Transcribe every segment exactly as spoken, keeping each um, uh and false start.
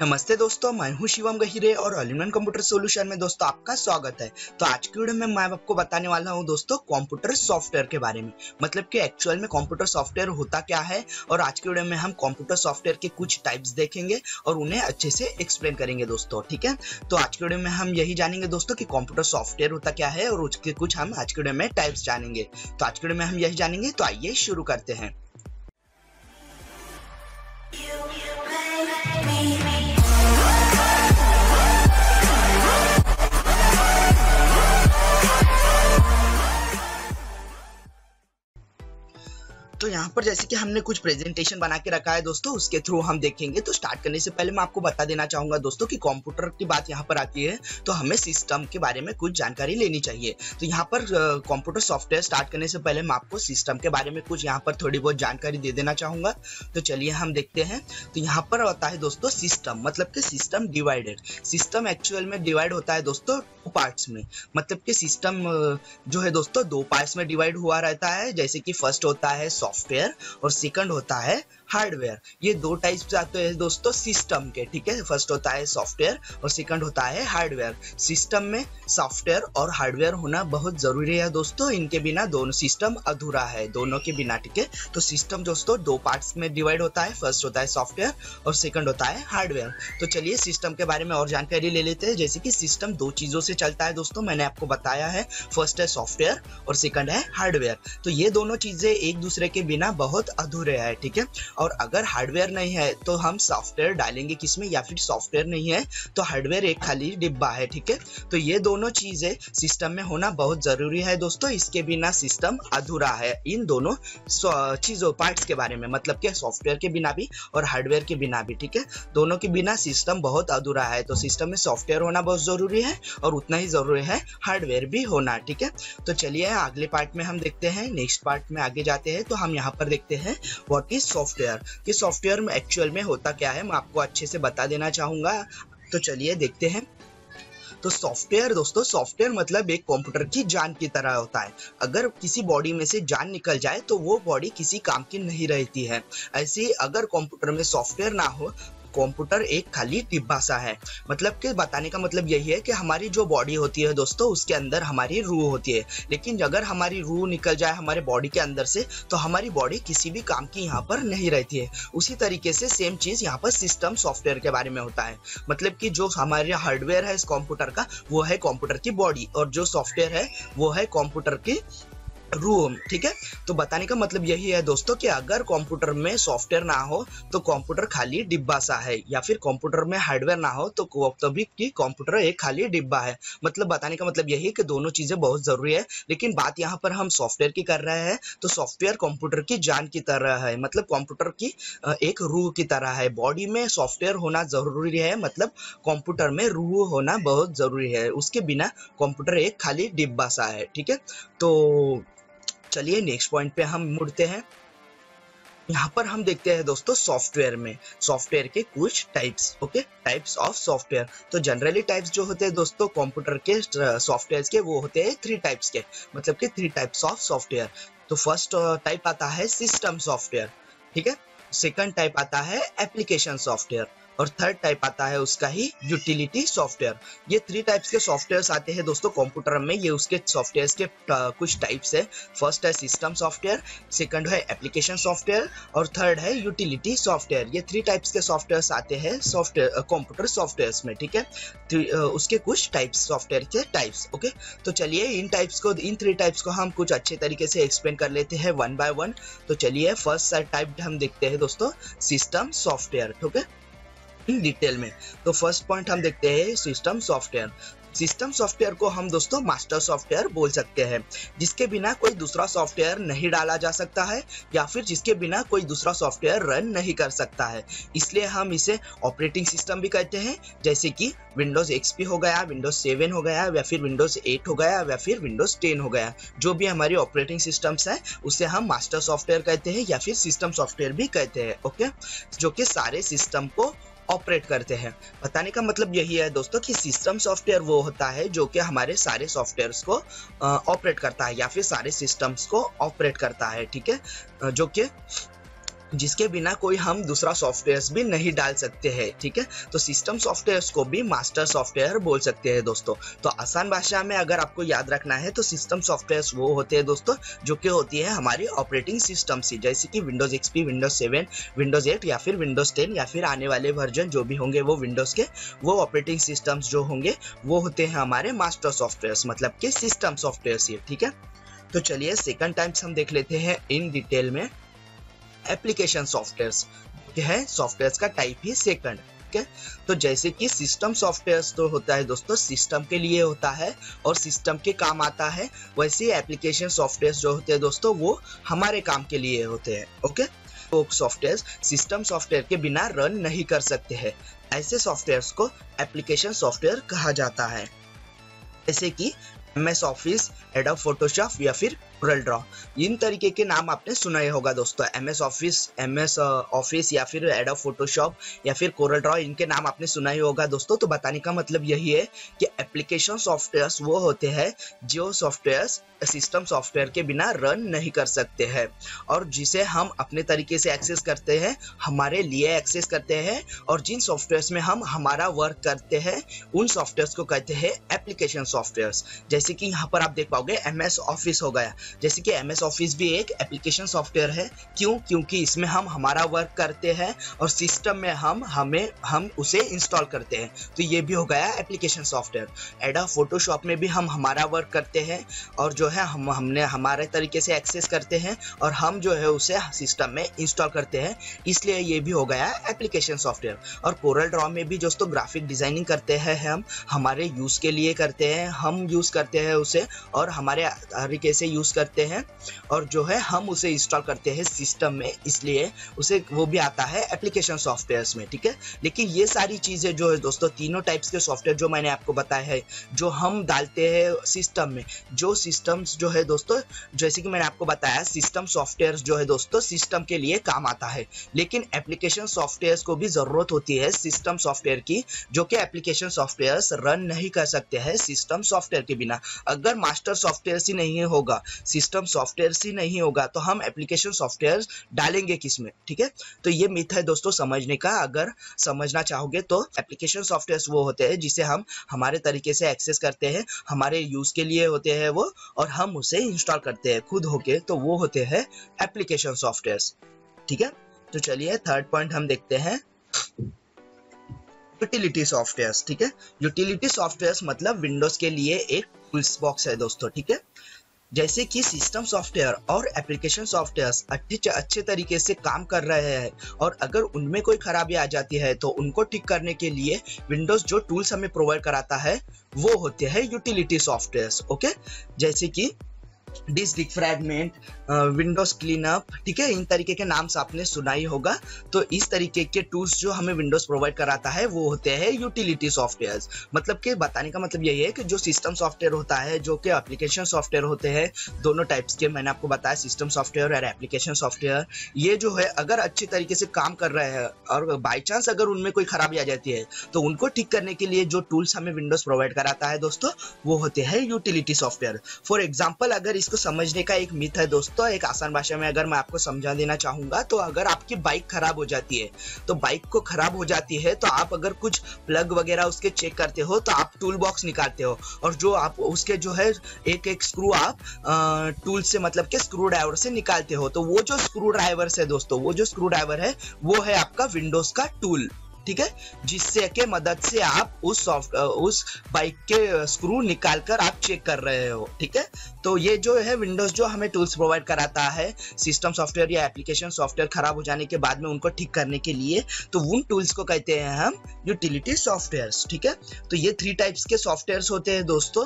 नमस्ते दोस्तों, मैं हूं शिवम गहिरे और all in one computer solution में दोस्तों आपका स्वागत है। तो आज की वीडियो में मैं आपको बताने वाला हूं दोस्तों कंप्यूटर सॉफ्टवेयर के बारे में, मतलब कि एक्चुअल में कंप्यूटर सॉफ्टवेयर होता क्या है। और आज की वीडियो में हम कंप्यूटर सॉफ्टवेयर के कुछ टाइप्स देखेंगे और उन्हें अच्छे से एक्सप्लेन करेंगे दोस्तों, ठीक है। तो आज की वीडियो में हम यही जानेंगे दोस्तों कि कंप्यूटर सॉफ्टवेयर होता क्या है और उसके कुछ हम आज की वीडियो में टाइप्स जानेंगे। तो आज की वीडियो में हम यही जानेंगे, तो आइए शुरू करते हैं। तो यहाँ पर जैसे कि हमने कुछ प्रेजेंटेशन बना के रखा है दोस्तों, उसके थ्रू हम देखेंगे। तो स्टार्ट करने से पहले मैं आपको बता देना चाहूंगा दोस्तों कि कंप्यूटर की बात यहाँ पर आती है तो हमें सिस्टम के बारे में कुछ जानकारी लेनी चाहिए। तो यहाँ पर कंप्यूटर सॉफ्टवेयर स्टार्ट करने से पहले मैं आपको सिस्टम के बारे में कुछ यहाँ पर थोड़ी बहुत जानकारी दे देना चाहूंगा। तो चलिए हम देखते हैं। तो यहाँ पर होता है दोस्तों सिस्टम, मतलब कि सिस्टम डिवाइडेड। सिस्टम एक्चुअल में डिवाइड होता है दोस्तों टू पार्ट्स में, मतलब कि सिस्टम जो है दोस्तों दो पार्ट्स में डिवाइड हुआ रहता है। जैसे कि फर्स्ट होता है सॉफ्टवेयर और सेकंड होता है हार्डवेयर। ये दो टाइप्स आते हैं दोस्तों सिस्टम के, ठीक है। फर्स्ट होता है सॉफ्टवेयर और सेकंड होता है हार्डवेयर। सिस्टम में सॉफ्टवेयर और हार्डवेयर होना बहुत जरूरी है दोस्तों, इनके बिना दोनों सिस्टम अधूरा है, दोनों के बिना, ठीक है। तो सिस्टम दोस्तों दो पार्ट्स में डिवाइड होता है, फर्स्ट होता है सॉफ्टवेयर और सेकंड होता है हार्डवेयर। तो चलिए सिस्टम के बारे में और जानकारी ले लेते हैं। जैसे कि सिस्टम दो चीजों से चलता है दोस्तों, मैंने आपको बताया है। फर्स्ट है सॉफ्टवेयर और सेकंड है हार्डवेयर। तो ये दोनों चीजें एक दूसरे के बिना बहुत अधूरे हैं, ठीक है। और अगर हार्डवेयर नहीं है तो हम सॉफ्टवेयर डालेंगे किसमें, या फिर सॉफ्टवेयर नहीं है तो हार्डवेयर एक खाली डिब्बा है, ठीक है। तो ये दोनों चीजें सिस्टम में होना बहुत जरूरी है दोस्तों, इसके बिना सिस्टम अधूरा है। इन दोनों चीजों पार्ट्स के बारे में, मतलब कि सॉफ्टवेयर के बिना भी और हार्डवेयर के बिना भी, ठीक है। दोनों के बिना सिस्टम बहुत अधूरा है। तो सिस्टम में सॉफ्टवेयर होना बहुत जरूरी है और उतना ही जरूरी है हार्डवेयर भी होना, ठीक है। तो चलिए अगले पार्ट में हम देखते हैं। नेक्स्ट पार्ट में आगे जाते हैं तो हम यहाँ पर देखते हैं व्हाट इज सॉफ्टवेयर। कि सॉफ्टवेयर में एक्चुअल में होता क्या है मैं आपको अच्छे से बता देना चाहूंगा। तो चलिए देखते हैं। तो सॉफ्टवेयर दोस्तों, सॉफ्टवेयर मतलब एक कंप्यूटर की जान की तरह होता है। अगर किसी बॉडी में से जान निकल जाए तो वो बॉडी किसी काम की नहीं रहती है। ऐसे ही अगर कंप्यूटर में सॉफ्टवेयर ना हो, कंप्यूटर एक खाली डिब्बा सा है। मतलब कि बताने का मतलब यही है कि हमारी जो बॉडी होती है दोस्तों, उसके अंदर हमारी रूह होती है। लेकिन अगर हमारी रूह निकल जाए हमारे बॉडी के अंदर से तो हमारी बॉडी किसी भी काम की यहाँ पर नहीं रहती है। उसी तरीके से सेम चीज यहाँ पर सिस्टम सॉफ्टवेयर के बारे में होता है। मतलब कि जो हमारे हार्डवेयर है इस कंप्यूटर का, वो है कंप्यूटर की बॉडी, और जो सॉफ्टवेयर है वो है कंप्यूटर की रूम, ठीक है। तो बताने का मतलब यही है दोस्तों कि अगर कंप्यूटर में सॉफ्टवेयर ना हो तो कंप्यूटर खाली डिब्बा सा है, या फिर कंप्यूटर में हार्डवेयर ना हो तो तभी कि कंप्यूटर एक खाली डिब्बा है। मतलब बताने का मतलब यही है कि दोनों चीजें बहुत जरूरी है। लेकिन बात यहाँ पर हम सॉफ्टवेयर की कर रहे हैं, तो सॉफ्टवेयर कंप्यूटर की जान की तरह है, मतलब कंप्यूटर की एक रूह की तरह है। बॉडी में सॉफ्टवेयर होना जरूरी है, मतलब कंप्यूटर में रूह होना बहुत जरूरी है। उसके बिना कंप्यूटर एक खाली डिब्बा सा है, ठीक है। तो चलिए नेक्स्ट पॉइंट पे हम मुड़ते हैं। यहाँ पर हम देखते हैं दोस्तों सॉफ्टवेयर में सॉफ्टवेयर के कुछ types, okay, types of software. तो जनरली टाइप्स जो होते हैं दोस्तों कंप्यूटर के सॉफ्टवेयर के, वो होते हैं थ्री टाइप्स के, मतलब कि थ्री टाइप्स ऑफ सॉफ्टवेयर। तो फर्स्ट टाइप आता है सिस्टम सॉफ्टवेयर, ठीक है। सेकंड टाइप आता है एप्लीकेशन सॉफ्टवेयर और थर्ड टाइप आता है उसका ही यूटिलिटी सॉफ्टवेयर। ये थ्री टाइप्स के सॉफ्टवेयर्स आते हैं दोस्तों कंप्यूटर में। ये उसके सॉफ्टवेयर्स के कुछ टाइप्स है। फर्स्ट है सिस्टम सॉफ्टवेयर, सेकंड है एप्लीकेशन सॉफ्टवेयर और थर्ड है यूटिलिटी सॉफ्टवेयर। ये थ्री टाइप्स के सॉफ्टवेयर्स आते हैं सॉफ्टवेयर कंप्यूटर सॉफ्टवेयर्स में, ठीक है। उसके कुछ टाइप्स, सॉफ्टवेयर के टाइप्स, ओके। तो चलिए इन टाइप्स को, इन थ्री टाइप्स को हम कुछ अच्छे तरीके से एक्सप्लेन कर लेते हैं वन बाय वन। तो चलिए फर्स्ट टाइप हम देखते हैं दोस्तों सिस्टम सॉफ्टवेयर, ठीक है, इन डिटेल में। तो फर्स्ट पॉइंट हम देखते हैं सिस्टम सॉफ्टवेयर। सिस्टम सॉफ्टवेयर को हम दोस्तों मास्टर सॉफ्टवेयर बोल सकते हैं, जिसके बिना कोई दूसरा सॉफ्टवेयर नहीं डाला जा सकता है, या फिर जिसके बिना कोई दूसरा सॉफ्टवेयर रन नहीं कर सकता है। इसलिए हम इसे ऑपरेटिंग सिस्टम भी कहते हैं, जैसे कि विंडोज एक्सपी हो गया, विंडोज सेवन हो गया, या फिर विंडोज एट हो गया, या फिर विंडोज टेन हो गया। जो भी हमारी ऑपरेटिंग सिस्टम्स है उसे हम मास्टर सॉफ्टवेयर कहते हैं, या फिर सिस्टम सॉफ्टवेयर भी कहते हैं, ओके, जो कि सारे सिस्टम को ऑपरेट करते हैं। बताने का मतलब यही है दोस्तों कि सिस्टम सॉफ्टवेयर वो होता है जो कि हमारे सारे सॉफ्टवेयर्स को ऑपरेट करता है, या फिर सारे सिस्टम्स को ऑपरेट करता है, ठीक है, जो कि जिसके बिना कोई हम दूसरा सॉफ्टवेयर भी नहीं डाल सकते हैं, ठीक है। तो सिस्टम सॉफ्टवेयर को भी मास्टर सॉफ्टवेयर बोल सकते हैं दोस्तों। तो आसान भाषा में अगर आपको याद रखना है तो सिस्टम सॉफ्टवेयर वो होते हैं दोस्तों जो कि होती है हमारी ऑपरेटिंग सिस्टम से, जैसे कि Windows XP, Windows seven, Windows eight या फिर विंडोज टेन या फिर आने वाले वर्जन जो भी होंगे वो विंडोज के, वो ऑपरेटिंग सिस्टम्स जो होंगे वो होते हैं हमारे मास्टर सॉफ्टवेयर, मतलब कि सिस्टम सॉफ्टवेयर, ठीक है। तो चलिए सेकंड टाइप्स हम देख लेते हैं इन डिटेल में। एप्लीकेशन सॉफ्टवेयर्स है सॉफ्टवेयर का टाइप ही सेकंड, ठीक है। तो जैसे कि सिस्टम सॉफ्टवेयर तो होता है दोस्तों सिस्टम के लिए होता है और सिस्टम के काम आता है, वैसे ही एप्लीकेशन सॉफ्टवेयर जो होते हैं दोस्तों वो हमारे काम के लिए होते हैं, ओके। तो सॉफ्टवेयर सिस्टम सॉफ्टवेयर के बिना रन नहीं कर सकते हैं, ऐसे सॉफ्टवेयर को एप्लीकेशन सॉफ्टवेयर कहा जाता है, जैसे कि M S office, Adobe Photoshop या फिर कोरल ड्रॉ। इन तरीके के नाम आपने सुना ही होगा दोस्तों, M S office, M S office या फिर एडोब फोटोशॉप या फिर कोरल ड्रॉ, इनके नाम आपने सुना ही होगा दोस्तों। तो बताने का मतलब यही है कि एप्लीकेशन सॉफ्टवेयर्स वो होते हैं जो सॉफ्टवेयर्स सिस्टम सॉफ्टवेयर के बिना रन नहीं कर सकते हैं और जिसे हम अपने तरीके से एक्सेस करते हैं, हमारे लिए एक्सेस करते हैं, और जिन सॉफ्टवेयर्स में हम हमारा वर्क करते हैं उन सॉफ्टवेयर्स को कहते हैं एप्लीकेशन सॉफ्टवेयर्स। जैसे कि यहाँ पर आप देख पाओगे एम एस ऑफिस हो गया, जैसे कि एम एस ऑफिस भी एक एप्लीकेशन सॉफ्टवेयर है। क्यों? क्योंकि इसमें हम हमारा वर्क करते हैं और सिस्टम में हम हमें हम उसे इंस्टॉल करते हैं, तो ये भी हो गया एप्लीकेशन सॉफ्टवेयर। एडोब फोटोशॉप में भी हम हमारा वर्क करते हैं और जो है हम हमने हमारे तरीके से एक्सेस करते हैं और हम जो है उसे सिस्टम में इंस्टॉल करते हैं, इसलिए ये भी हो गया एप्लीकेशन सॉफ्टवेयर। और कोरल ड्रॉ में भी दोस्तों ग्राफिक डिजाइनिंग करते हैं हम, हमारे यूज के लिए करते हैं, हम यूज करते हैं उसे और हमारे तरीके से यूज करते हैं और जो है हम उसे इंस्टॉल करते हैं सिस्टम में, इसलिए उसे वो भी आता है एप्लीकेशन सॉफ्टवेयर्स में, ठीक है। लेकिन ये सारी चीजें जो है दोस्तों तीनों टाइप्स के सॉफ्टवेयर जो मैंने आपको बताया है जो हम डालते हैं सिस्टम में, जो सिस्टम्स जो है दोस्तों जैसे कि मैंने आपको बताया सिस्टम सॉफ्टवेयर जो है दोस्तों सिस्टम के लिए काम आता है, लेकिन एप्लीकेशन सॉफ्टवेयर को भी जरूरत होती है सिस्टम सॉफ्टवेयर की, जो कि एप्लीकेशन सॉफ्टवेयर रन नहीं कर सकते हैं सिस्टम सॉफ्टवेयर के बिना। अगर मास्टर सॉफ्टवेयर ही नहीं होगा, सिस्टम सॉफ्टवेयर ही नहीं होगा तो हम एप्लीकेशन सॉफ्टवेयर डालेंगे किसमें, ठीक है। तो ये मिथ है दोस्तों समझने का, अगर समझना चाहोगे तो एप्लीकेशन सॉफ्टवेयर वो होते हैं जिसे हम हमारे तरीके से एक्सेस करते हैं, हमारे यूज के लिए होते हैं वो और हम उसे इंस्टॉल करते हैं खुद होके, तो वो होते हैं एप्लीकेशन सॉफ्टवेयर्स, ठीक है। तो चलिए थर्ड पॉइंट हम देखते हैं यूटिलिटी सॉफ्टवेयर्स, ठीक है। यूटिलिटी सॉफ्टवेयर्स मतलब विंडोज के लिए एक टूल्स बॉक्स है दोस्तों, ठीक है। जैसे कि सिस्टम सॉफ्टवेयर और एप्लीकेशन सॉफ्टवेयर्स अच्छे अच्छे तरीके से काम कर रहे हैं और अगर उनमें कोई खराबी आ जाती है तो उनको ठीक करने के लिए विंडोज जो टूल्स हमें प्रोवाइड कराता है वो होते हैं यूटिलिटी सॉफ्टवेयर्स, ओके। जैसे कि डिस्क डिफ्रैगमेंट, विंडोज क्लीनअप, ठीक है, इन तरीके के नाम से आपने सुना ही होगा। तो इस तरीके के टूल्स जो हमें विंडोज प्रोवाइड कराता है वो होते हैं यूटिलिटी सॉफ्टवेयर्स। मतलब कि बताने का मतलब यही है कि जो सिस्टम सॉफ्टवेयर होता है, जो कि एप्लीकेशन सॉफ्टवेयर होते हैं, दोनों टाइप्स के मैंने आपको बताया सिस्टम सॉफ्टवेयर और एप्लीकेशन सॉफ्टवेयर, ये जो है अगर अच्छे तरीके से काम कर रहे हैं और बाई चांस अगर उनमें कोई खराबी आ जाती है तो उनको ठीक करने के लिए जो टूल्स हमें विंडोज प्रोवाइड कराता है दोस्तों वो होते हैं यूटिलिटी सॉफ्टवेयर। फॉर एग्जाम्पल अगर इसको समझने का एक मिथ है दोस्तों, एक आसान भाषा में अगर मैं आपको समझा देना चाहूंगा तो अगर आपकी बाइक खराब हो जाती है तो बाइक को खराब हो जाती है तो आप अगर कुछ प्लग वगैरह उसके चेक करते हो तो आप टूल बॉक्स निकालते हो और जो आप उसके जो है एक एक स्क्रू आप टूल से मतलब के स्क्रू ड्राइवर से निकालते हो, तो वो जो स्क्रू ड्राइवर है दोस्तों, वो जो स्क्रू ड्राइवर है वो है आपका विंडोज का टूल, ठीक है, जिससे के मदद से आप उस सॉफ्ट उस बाइक के स्क्रू निकालकर आप चेक कर रहे हो, ठीक है। तो ये जो है विंडोज जो हमें टूल्स प्रोवाइड कराता है सिस्टम सॉफ्टवेयर या एप्लीकेशन सॉफ्टवेयर खराब हो जाने के बाद में उनको ठीक करने के लिए, तो उन टूल्स को कहते हैं हम यूटिलिटी सॉफ्टवेयर्स, ठीक है। तो ये थ्री टाइप्स के सॉफ्टवेयर्स होते हैं दोस्तों,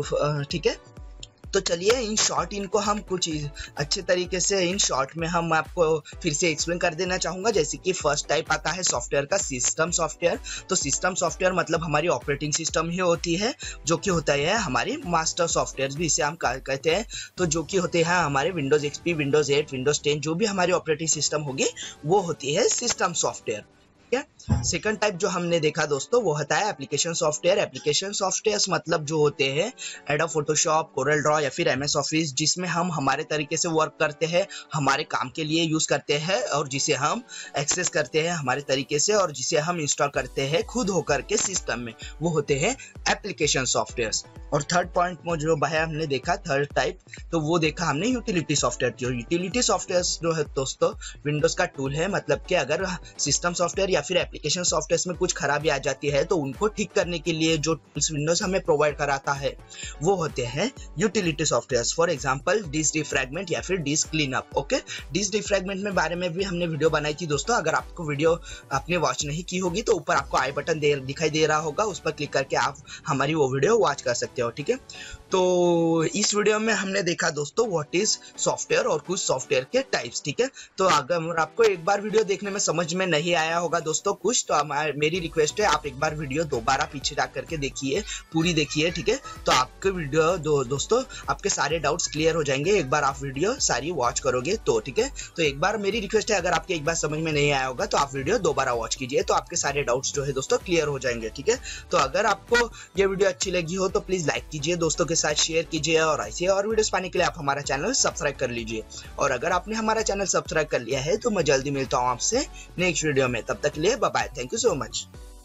ठीक है। तो चलिए इन शॉर्ट इनको हम कुछ अच्छे तरीके से इन शॉर्ट में हम आपको फिर से एक्सप्लेन कर देना चाहूंगा। जैसे कि फर्स्ट टाइप आता है सॉफ्टवेयर का सिस्टम सॉफ्टवेयर। तो सिस्टम सॉफ्टवेयर मतलब हमारी ऑपरेटिंग सिस्टम ही होती है, जो कि होता है हमारी मास्टर सॉफ्टवेयर भी इसे हम कहते हैं। तो जो कि होते हैं हमारे Windows XP, Windows eight, Windows ten, जो भी हमारी ऑपरेटिंग सिस्टम होगी वो होती है सिस्टम सॉफ्टवेयर। है। सेकंड टाइप जो हमने देखा दोस्तों वो होता है एप्लीकेशन सॉफ्टवेयर। एप्लीकेशन सॉफ्टवेयर मतलब जो होते हैं एडोब फोटोशॉप, कोरल ड्रॉ या फिर एमएस ऑफिस, जिसमें हम हमारे तरीके से वर्क करते हैं, हमारे काम के लिए यूज करते हैं और जिसे हम एक्सेस करते हैं हमारे तरीके से और जिसे हम इंस्टॉल करते हैं खुद होकर के सिस्टम में, वो होते हैं एप्लीकेशन सॉफ्टवेयर। और थर्ड पॉइंट में जो है हमने देखा थर्ड टाइप, तो वो देखा हमने यूटिलिटी सॉफ्टवेयर। जो यूटिलिटी सॉफ्टवेयर जो है दोस्तों विंडोज का टूल है, मतलब कि अगर सिस्टम सॉफ्टवेयर या फिर एप्लीकेशन सॉफ्टवेयर में कुछ खराबी आ जाती है तो उनको ठीक करने के लिए जो टूल्स विंडोज हमें प्रोवाइड कराता है वो होते हैं utility software. For example disk defragment या फिर disk cleanup. Okay, disk defragment में बारे में भी हमने वीडियो बनाई थी दोस्तों। अगर आपको वीडियो आपने वॉच नहीं की होगी तो ऊपर आपको आई बटन दे दिखाई दे रहा होगा, उस पर क्लिक करके आप हमारी वो वीडियो वॉच कर सकते हो। ठीक है, तो इस वीडियो में हमने देखा दोस्तों व्हाट इज सॉफ्टवेयर और कुछ सॉफ्टवेयर के टाइप्स। ठीक है, तो अगर आपको एक बार वीडियो देखने में समझ में नहीं आया होगा दोस्तों कुछ, तो मेरी रिक्वेस्ट है आप एक बार वीडियो दोबारा पीछे जा करके देखिए, पूरी देखिए। ठीक है, तो आपके वीडियो दो, दोस्तों आपके सारे डाउट्स क्लियर हो जाएंगे एक बार आप वीडियो सारी वॉच करोगे तो। ठीक है, तो एक बार मेरी रिक्वेस्ट है अगर आपके एक बार समझ में नहीं आया होगा तो आप वीडियो दोबारा वॉच कीजिए, तो आपके सारे डाउट्स जो है दोस्तों क्लियर हो जाएंगे। ठीक है, तो अगर आपको ये वीडियो अच्छी लगी हो तो प्लीज लाइक कीजिए, दोस्तों के साथ शेयर कीजिए और ऐसे और वीडियोस पाने के लिए आप हमारा चैनल सब्सक्राइब कर लीजिए। और अगर आपने हमारा चैनल सब्सक्राइब कर लिया है तो मैं जल्दी मिलता हूँ आपसे नेक्स्ट वीडियो में। तब तक के लिए bye bye, thank you so much.